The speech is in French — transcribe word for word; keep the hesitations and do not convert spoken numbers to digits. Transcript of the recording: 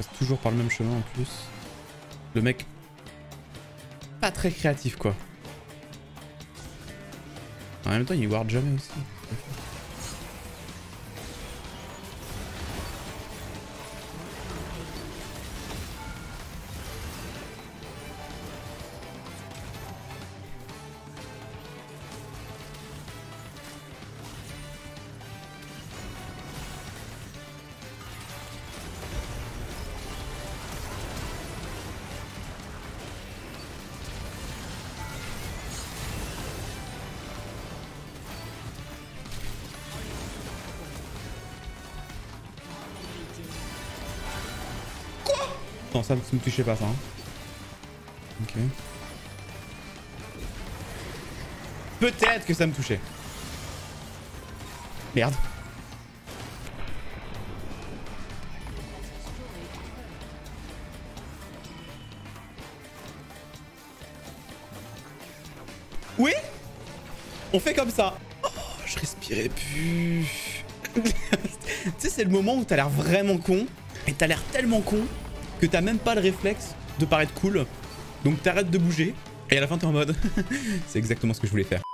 passe toujours par le même chemin en plus. Le mec... Pas très créatif quoi. En même temps il ward jamais aussi. Non, ça ne me touchait pas ça. Hein. Ok. Peut-être que ça me touchait. Merde. Oui. On fait comme ça. Oh, je respirais plus. Tu sais, c'est le moment où t'as l'air vraiment con. Et t'as l'air tellement con que t'as même pas le réflexe de paraître cool. Donc t'arrêtes de bouger. Et à la fin t'es en mode... C'est exactement ce que je voulais faire.